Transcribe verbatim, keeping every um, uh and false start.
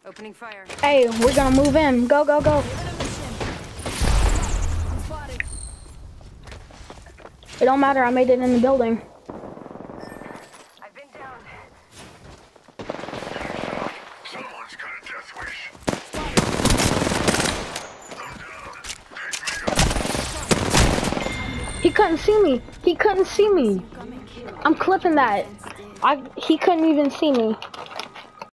Opening fire. Hey, we're gonna move in. Go, go, go. It don't matter. I made it in the building. I've been down. Someone's got a death wish. He couldn't see me. He couldn't see me. I'm clipping that. I he couldn't even see me.